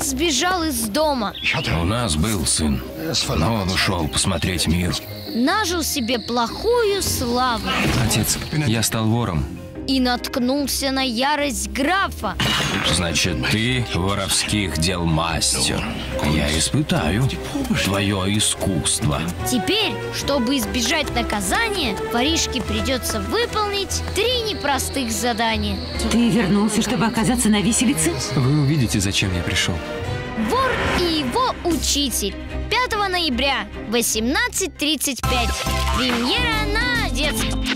сбежал из дома. У нас был сын, но он ушел посмотреть мир. Нажил себе плохую славу Отец, я стал вором. и наткнулся на ярость графа. Значит, ты воровских дел мастер. Я испытаю твое искусство. Теперь, чтобы избежать наказания, воришке придется выполнить 3 непростых задания. Ты вернулся, чтобы оказаться на виселице? Вы увидите, зачем я пришел. Вор и его учитель. 5 ноября, 18:35. Премьера на детском.